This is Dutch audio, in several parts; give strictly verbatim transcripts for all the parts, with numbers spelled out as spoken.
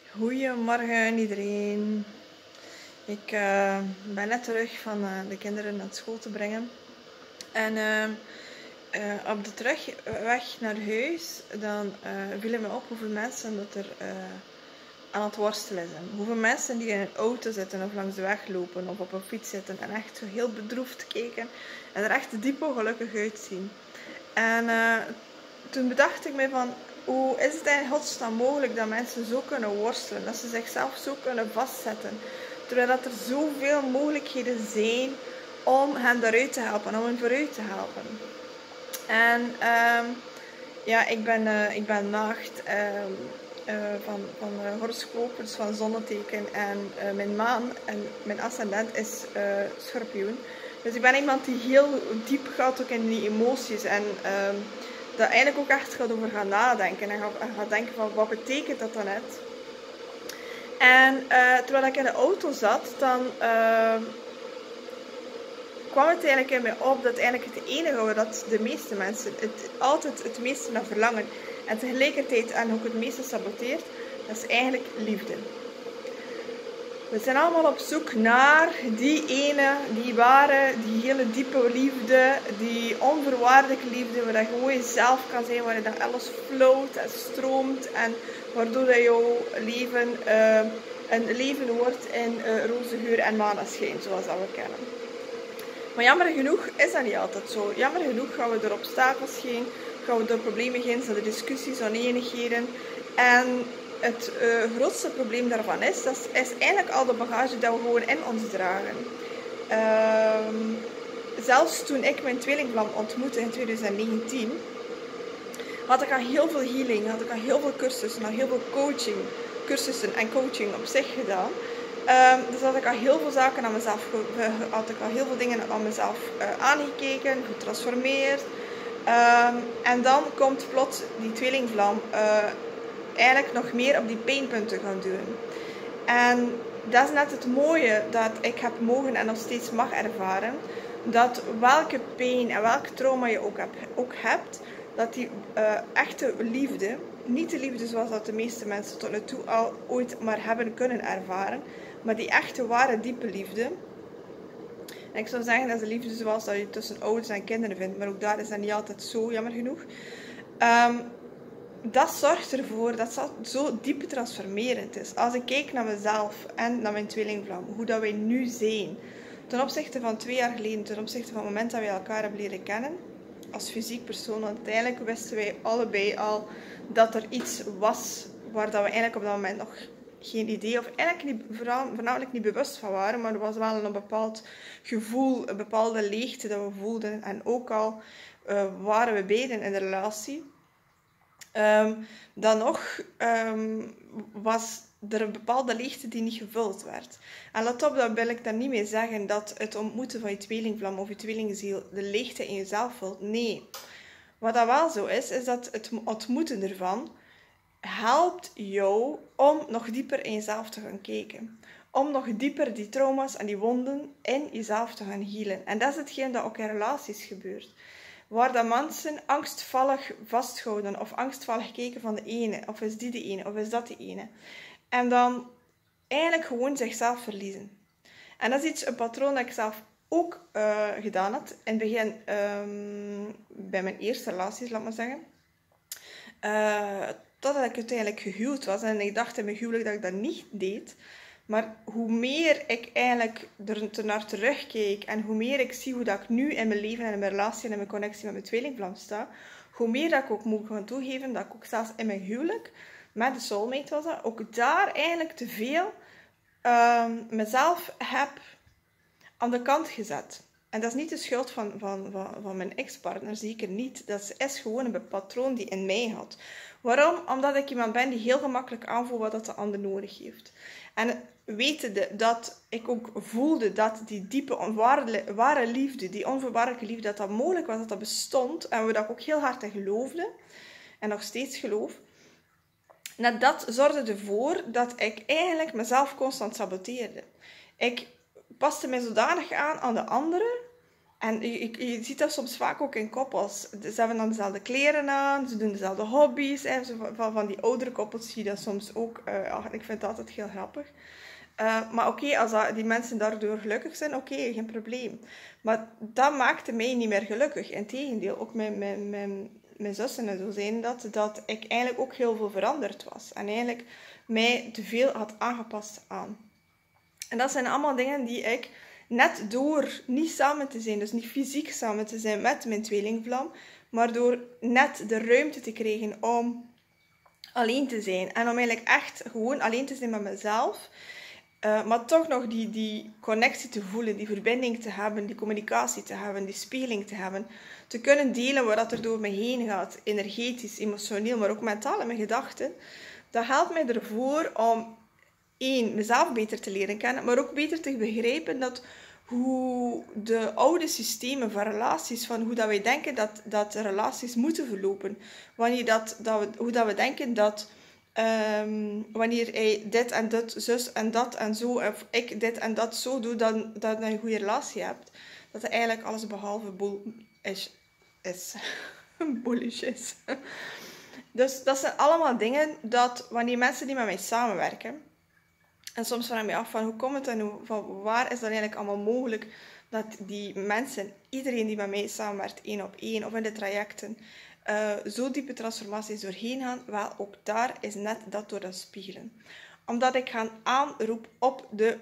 Goedemorgen iedereen. Ik uh, ben net terug van uh, de kinderen naar school te brengen. En uh, uh, op de terugweg naar huis dan uh, viel het me op hoeveel mensen dat er uh, aan het worstelen zijn. Hoeveel mensen die in een auto zitten of langs de weg lopen of op een fiets zitten en echt zo heel bedroefd kijken en er echt diep ongelukkig uitzien. En uh, toen bedacht ik me van, hoe is het in godsnaam mogelijk dat mensen zo kunnen worstelen, dat ze zichzelf zo kunnen vastzetten, terwijl dat er zoveel mogelijkheden zijn om hen daaruit te helpen, om hen vooruit te helpen. En um, ja, ik ben, uh, ik ben maagd um, uh, van, van uh, horoscoop, dus van zonneteken, en uh, mijn maan en mijn ascendent is uh, schorpioen. Dus ik ben iemand die heel diep gaat ook in die emoties en um, dat eigenlijk ook echt gaat over gaan nadenken en gaat, gaat denken van wat betekent dat dan net. En uh, terwijl ik in de auto zat, dan uh, kwam het eigenlijk in mij op dat eigenlijk het enige waar dat de meeste mensen het, altijd het meeste naar verlangen en tegelijkertijd en ook het meeste saboteert, dat is eigenlijk liefde. We zijn allemaal op zoek naar die ene, die ware, die hele diepe liefde, die onvoorwaardelijke liefde, waar je gewoon jezelf kan zijn, waar je dan alles floot en stroomt en waardoor dat jouw leven uh, een leven wordt in uh, roze geur en maneschijn, zoals dat we kennen. Maar jammer genoeg is dat niet altijd zo. Jammer genoeg gaan we door obstakels heen, gaan we door problemen heen, zijn er discussies, oneenigheden. En het uh, grootste probleem daarvan is, dat is, is eigenlijk al de bagage dat we gewoon in ons dragen. Uh, zelfs toen ik mijn tweelingvlam ontmoette in twintig negentien, had ik al heel veel healing, had ik al heel veel cursussen, al heel veel coaching, cursussen en coaching op zich gedaan. Uh, dus had ik al heel veel zaken aan mezelf, had ik al heel veel dingen aan mezelf uh, aangekeken, getransformeerd. Uh, en dan komt plots die tweelingvlam uh, eigenlijk nog meer op die pijnpunten gaan doen. En dat is net het mooie dat ik heb mogen en nog steeds mag ervaren. Dat welke pijn en welk trauma je ook, heb, ook hebt, dat die uh, echte liefde, niet de liefde zoals dat de meeste mensen tot nu toe al ooit maar hebben kunnen ervaren, maar die echte ware diepe liefde. En ik zou zeggen dat is de liefde zoals dat je tussen ouders en kinderen vindt, maar ook daar is dat niet altijd zo, jammer genoeg. Um, Dat zorgt ervoor dat het zo diep transformerend is. Als ik kijk naar mezelf en naar mijn tweelingvlam, hoe dat wij nu zijn, ten opzichte van twee jaar geleden, ten opzichte van het moment dat wij elkaar hebben leren kennen, als fysiek persoon, want uiteindelijk wisten wij allebei al dat er iets was waar dat we eigenlijk op dat moment nog geen idee, of eigenlijk niet, voornamelijk niet bewust van waren, maar er was wel een bepaald gevoel, een bepaalde leegte dat we voelden. En ook al uh, waren we beiden in de relatie, Um, dan nog um, was er een bepaalde leegte die niet gevuld werd. En let op, dat wil ik daar niet mee zeggen dat het ontmoeten van je tweelingvlam of je tweelingziel de leegte in jezelf vult. Nee. Wat dat wel zo is, is dat het ontmoeten ervan helpt jou om nog dieper in jezelf te gaan kijken. Om nog dieper die trauma's en die wonden in jezelf te gaan healen. En dat is hetgeen dat ook in relaties gebeurt. Waar dat mensen angstvallig vasthouden of angstvallig kijken van de ene, of is die de ene, of is dat de ene. En dan eigenlijk gewoon zichzelf verliezen. En dat is iets, een patroon dat ik zelf ook uh, gedaan had. In het begin, um, bij mijn eerste relaties, laat maar zeggen. Uh, totdat ik uiteindelijk gehuwd was en ik dacht in mijn huwelijk dat ik dat niet deed. Maar hoe meer ik eigenlijk er naar terugkijk en hoe meer ik zie hoe dat ik nu in mijn leven en in mijn relatie en in mijn connectie met mijn tweelingvlam sta, hoe meer dat ik ook moet gaan toegeven dat ik ook zelfs in mijn huwelijk, met de soulmate was dat, ook daar eigenlijk te veel um, mezelf heb aan de kant gezet. En dat is niet de schuld van, van, van, van mijn ex-partner, zeker niet. Dat is gewoon een patroon die in mij had. Waarom? Omdat ik iemand ben die heel gemakkelijk aanvoelt wat dat de ander nodig heeft. En wetende dat ik ook voelde dat die diepe, ware, ware liefde, die onvoorwaardelijke liefde, dat dat mogelijk was, dat dat bestond. En we dat ook heel hard in geloofden. En nog steeds geloof. Net dat zorgde ervoor dat ik eigenlijk mezelf constant saboteerde. Ik paste mij zodanig aan aan de anderen, En je, je, je ziet dat soms vaak ook in koppels. Ze hebben dan dezelfde kleren aan, ze doen dezelfde hobby's. Hè. Van, van die oudere koppels zie je dat soms ook. Uh, ik vind dat altijd heel grappig. Uh, maar oké, okay, als dat, die mensen daardoor gelukkig zijn, oké, okay, geen probleem. Maar dat maakte mij niet meer gelukkig. Integendeel, ook mijn, mijn, mijn, mijn zussen en zo zijn dat, dat ik eigenlijk ook heel veel veranderd was. En eigenlijk mij te veel had aangepast aan. En dat zijn allemaal dingen die ik, net door niet samen te zijn, dus niet fysiek samen te zijn met mijn tweelingvlam, maar door net de ruimte te krijgen om alleen te zijn. En om eigenlijk echt gewoon alleen te zijn met mezelf. Uh, maar toch nog die, die connectie te voelen, die verbinding te hebben, die communicatie te hebben, die spiegeling te hebben. Te kunnen delen wat er door me heen gaat, energetisch, emotioneel, maar ook mentaal in mijn gedachten. Dat helpt mij ervoor om, één, mezelf beter te leren kennen, maar ook beter te begrijpen dat hoe de oude systemen van relaties, van hoe dat wij denken dat, dat relaties moeten verlopen. Wanneer dat, dat we, hoe dat we denken dat um, wanneer hij dit en dat, zus en dat en zo, of ik dit en dat zo doe, dan dat je een goede relatie hebt. Dat het eigenlijk alles behalve boel is. is. bullish is. Dus dat zijn allemaal dingen dat wanneer mensen die met mij samenwerken, en soms vraag ik me af van hoe komt het en hoe, van waar is dat eigenlijk allemaal mogelijk dat die mensen, iedereen die met mij samenwerkt, één op één of in de trajecten, uh, zo diepe transformaties doorheen gaan. Wel, ook daar is net dat door dat spiegelen. Omdat ik ga aanroep op de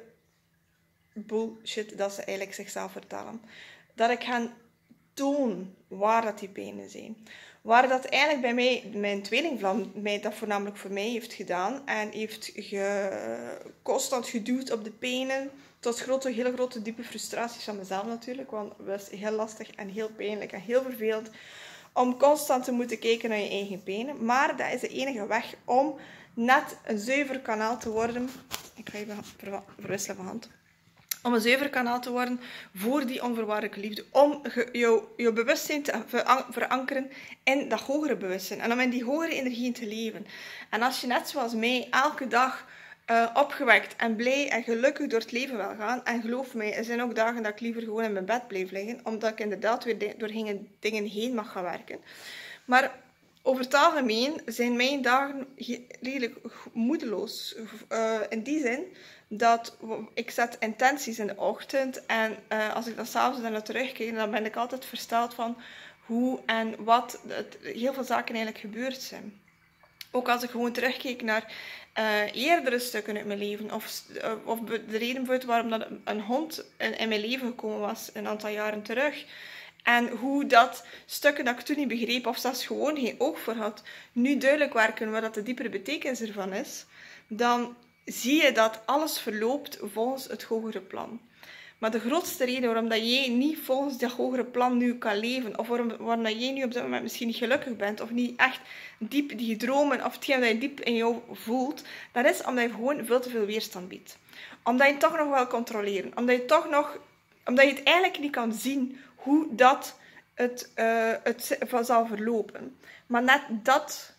bullshit dat ze eigenlijk zichzelf vertellen. Dat ik ga tonen waar dat die pijnen zijn. Waar dat eigenlijk bij mij, mijn tweelingvlam, mij dat voornamelijk voor mij heeft gedaan. En heeft ge, constant geduwd op de pijnen. Tot grote, hele grote, diepe frustraties van mezelf natuurlijk. Want het was heel lastig en heel pijnlijk en heel vervelend. Om constant te moeten kijken naar je eigen pijnen. Maar dat is de enige weg om net een zuiver kanaal te worden. Ik ga even verwisselen van hand. Om een zuiver kanaal te worden voor die onvoorwaardelijke liefde. Om je bewustzijn te verankeren in dat hogere bewustzijn. En om in die hogere energieën te leven. En als je net zoals mij elke dag uh, opgewekt en blij en gelukkig door het leven wil gaan. En geloof mij, er zijn ook dagen dat ik liever gewoon in mijn bed blijf liggen. Omdat ik inderdaad weer door dingen heen mag gaan werken. Maar over het algemeen zijn mijn dagen redelijk moedeloos. Uh, in die zin dat ik zet intenties in de ochtend. En uh, als ik dan s'avonds naar terugkijk, dan ben ik altijd versteld van hoe en wat het, heel veel zaken eigenlijk gebeurd zijn. Ook als ik gewoon terugkeek naar uh, eerdere stukken uit mijn leven. Of, uh, of de reden bijvoorbeeld waarom dat een hond in, in mijn leven gekomen was een aantal jaren terug. En hoe dat stukken dat ik toen niet begreep, of zelfs gewoon geen oog voor had, nu duidelijk werken wat dat de diepere betekenis ervan is. Dan zie je dat alles verloopt volgens het hogere plan. Maar de grootste reden waarom dat jij niet volgens dat hogere plan nu kan leven, of waarom, waarom dat jij nu op dit moment misschien niet gelukkig bent, of niet echt diep die dromen, of hetgeen dat je diep in jou voelt, dat is omdat je gewoon veel te veel weerstand biedt. Omdat je het toch nog wil controleren. Omdat je, toch nog, omdat je het eigenlijk niet kan zien hoe dat het, uh, het zal verlopen. Maar net, dat,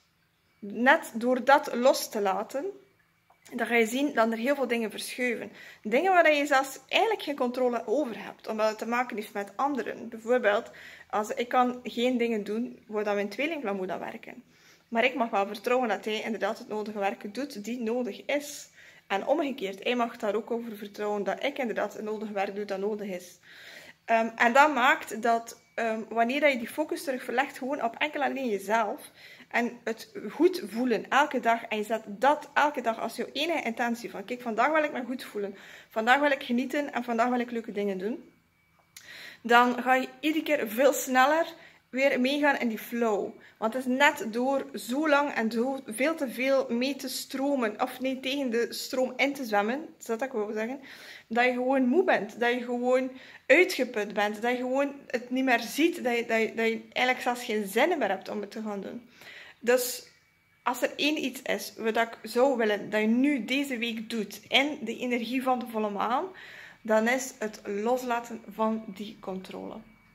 net door dat los te laten, dan ga je zien dat er heel veel dingen verschuiven. Dingen waar je zelfs eigenlijk geen controle over hebt. Omdat het te maken heeft met anderen. Bijvoorbeeld, als ik kan geen dingen doen waar mijn tweelingvlam moet aan werken. Maar ik mag wel vertrouwen dat hij inderdaad het nodige werk doet die nodig is. En omgekeerd, hij mag daar ook over vertrouwen dat ik inderdaad het nodige werk doe dat nodig is. Um, en dat maakt dat um, wanneer je die focus terug verlegt gewoon op enkel alleen jezelf en het goed voelen elke dag, en je zet dat elke dag als jouw enige intentie van kijk, vandaag wil ik me goed voelen, vandaag wil ik genieten en vandaag wil ik leuke dingen doen, dan ga je iedere keer veel sneller weer meegaan in die flow. Want het is net door zo lang en zo veel te veel mee te stromen, of nee, tegen de stroom in te zwemmen, dat is dat ik wil zeggen, dat je gewoon moe bent, dat je gewoon uitgeput bent, dat je gewoon het niet meer ziet, dat je, dat je, dat je eigenlijk zelfs geen zin meer hebt om het te gaan doen. Dus als er één iets is wat ik zou willen dat je nu deze week doet in de energie van de volle maan, dan is het loslaten van die controle.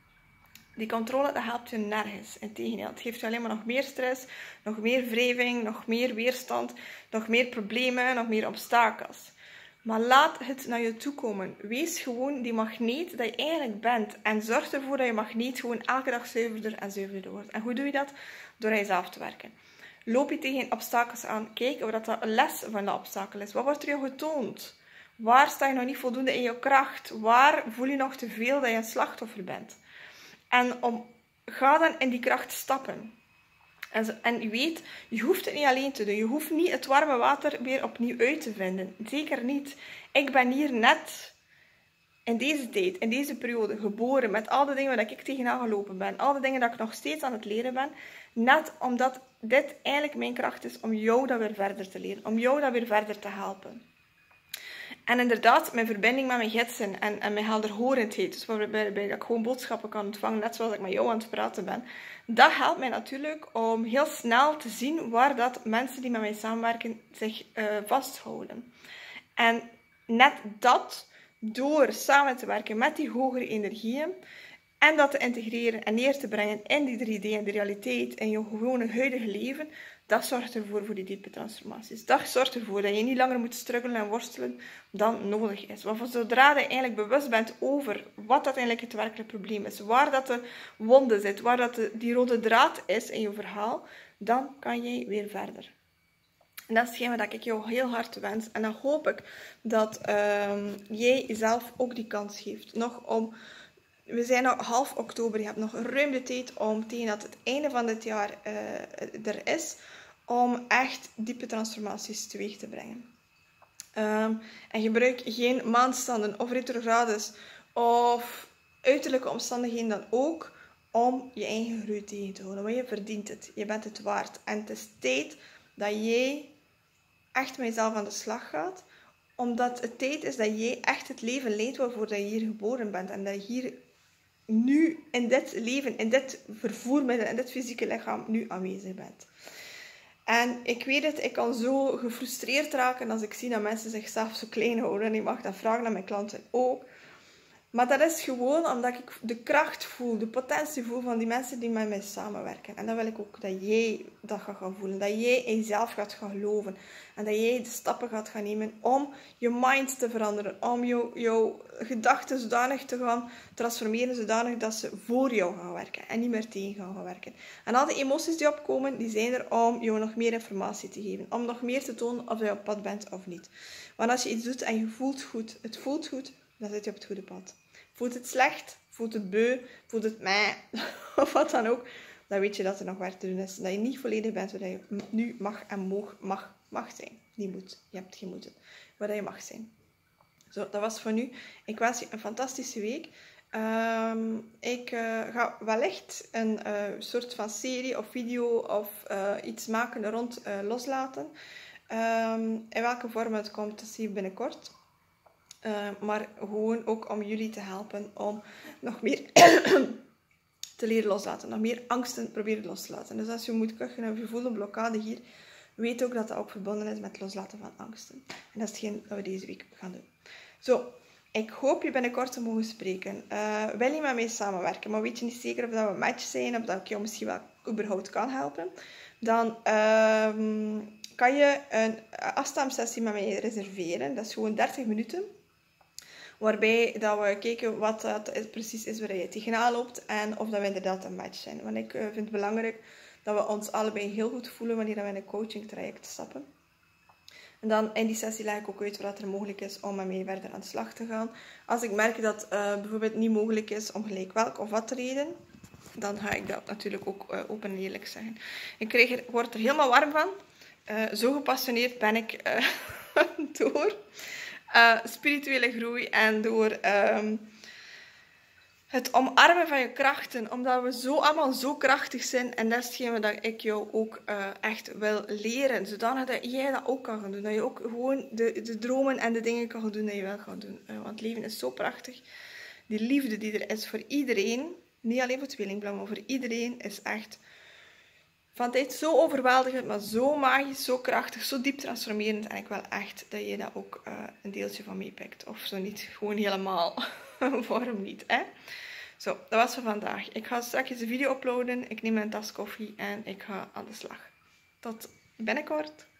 Die controle, dat helpt je nergens. Integendeel, het geeft je alleen maar nog meer stress, nog meer wrijving, nog meer weerstand, nog meer problemen, nog meer obstakels. Maar laat het naar je toe komen. Wees gewoon die magneet dat je eigenlijk bent. En zorg ervoor dat je magneet gewoon elke dag zuiverder en zuiverder wordt. En hoe doe je dat? Door aan jezelf te werken. Loop je tegen obstakels aan. Kijk of dat een les van de obstakel is. Wat wordt er jou getoond? Waar sta je nog niet voldoende in je kracht? Waar voel je nog te veel dat je een slachtoffer bent? En om, ga dan in die kracht stappen. En, en je weet, je hoeft het niet alleen te doen. Je hoeft niet het warme water weer opnieuw uit te vinden. Zeker niet. Ik ben hier net in deze tijd, in deze periode, geboren met al de dingen waar ik tegenaan gelopen ben. Al de dingen dat ik nog steeds aan het leren ben. Net omdat dit eigenlijk mijn kracht is om jou dat weer verder te leren. Om jou dat weer verder te helpen. En inderdaad, mijn verbinding met mijn gidsen en, en mijn helderhorendheid, dus waarbij, waarbij ik gewoon boodschappen kan ontvangen, net zoals ik met jou aan het praten ben, dat helpt mij natuurlijk om heel snel te zien waar dat mensen die met mij samenwerken zich uh, vasthouden. En net dat, door samen te werken met die hogere energieën, en dat te integreren en neer te brengen in die drie D en de realiteit in je gewone huidige leven, dat zorgt ervoor voor die diepe transformaties. Dat zorgt ervoor dat je niet langer moet struggelen en worstelen dan nodig is. Want zodra je eigenlijk bewust bent over wat dat eigenlijk het werkelijke probleem is, waar dat de wonde zit, waar dat de, die rode draad is in je verhaal, dan kan jij weer verder. En dat is hetgeen wat ik jou heel hard wens. En dan hoop ik dat um, jij jezelf ook die kans geeft. Nog om... We zijn nog half oktober, je hebt nog ruim de tijd om tegen dat het einde van dit jaar uh, er is, om echt diepe transformaties teweeg te brengen. Um, en gebruik geen maandstanden of retrogrades of uiterlijke omstandigheden dan ook om je eigen groei tegen te houden. Want je verdient het, je bent het waard. En het is tijd dat jij echt met jezelf aan de slag gaat, omdat het tijd is dat jij echt het leven leidt waarvoor dat je hier geboren bent en dat je hier nu in dit leven, in dit vervoermiddel, in dit fysieke lichaam nu aanwezig bent. En ik weet het, ik kan zo gefrustreerd raken als ik zie dat mensen zichzelf zo klein houden. En ik mag dat vragen aan mijn klanten ook. Maar dat is gewoon omdat ik de kracht voel, de potentie voel van die mensen die met mij samenwerken. En dan wil ik ook dat jij dat gaat gaan voelen. Dat jij in jezelf gaat gaan geloven. En dat jij de stappen gaat gaan nemen om je mind te veranderen. Om jou, jouw gedachten zodanig te gaan transformeren, zodanig dat ze voor jou gaan werken. En niet meer tegen gaan, gaan werken. En al die emoties die opkomen, die zijn er om jou nog meer informatie te geven. Om nog meer te tonen of je op pad bent of niet. Want als je iets doet en je voelt goed, het voelt goed, dan zit je op het goede pad. Voelt het slecht, voelt het beu, voelt het meh, of wat dan ook, dan weet je dat er nog werk te doen is. Dat je niet volledig bent waar je nu mag en mag, mag, mag zijn. Niet moet, je hebt geen moeten. Waar je mag zijn. Zo, dat was voor nu. Ik wens je een fantastische week. Um, ik uh, ga wellicht een uh, soort van serie of video of uh, iets maken rond uh, loslaten. Um, in welke vorm het komt, dat zie je binnenkort. Uh, maar gewoon ook om jullie te helpen om nog meer te leren loslaten. Nog meer angsten proberen los te laten. Dus als je moet kuchen of je voelt een blokkade hier, weet ook dat dat ook verbonden is met het loslaten van angsten. En dat is hetgeen dat we deze week gaan doen. Zo, ik hoop je binnenkort te mogen spreken. Uh, wil je met mij samenwerken, maar weet je niet zeker of dat we een match zijn, of dat ik jou misschien wel überhaupt kan helpen, dan uh, kan je een afstemsessie met mij reserveren. Dat is gewoon dertig minuten. Waarbij dat we kijken wat dat precies is waar je tegenaan loopt en of dat we inderdaad een match zijn. Want ik uh, vind het belangrijk dat we ons allebei heel goed voelen wanneer we in een coaching traject stappen. En dan in die sessie leg ik ook uit wat er mogelijk is om met mij verder aan de slag te gaan. Als ik merk dat uh, bijvoorbeeld niet mogelijk is om gelijk welk of wat reden, dan ga ik dat natuurlijk ook uh, open en eerlijk zeggen. Ik krijg er, word er helemaal warm van. Uh, zo gepassioneerd ben ik uh, door uh, spirituele groei en door um, het omarmen van je krachten. Omdat we zo allemaal zo krachtig zijn. En dat is hetgeen wat ik jou ook uh, echt wil leren. Zodanig dat jij dat ook kan gaan doen. Dat je ook gewoon de, de dromen en de dingen kan gaan doen die je wil gaan doen. Uh, want het leven is zo prachtig. Die liefde die er is voor iedereen. Niet alleen voor tweelingblauw, maar voor iedereen is echt van tijd zo overweldigend, maar zo magisch, zo krachtig, zo diep transformerend. En ik wil echt dat je dat ook uh, een deeltje van meepakt. Of zo niet, gewoon helemaal. Waarom niet, hè? Zo, dat was voor vandaag. Ik ga straks een video uploaden. Ik neem een tas koffie en ik ga aan de slag. Tot binnenkort.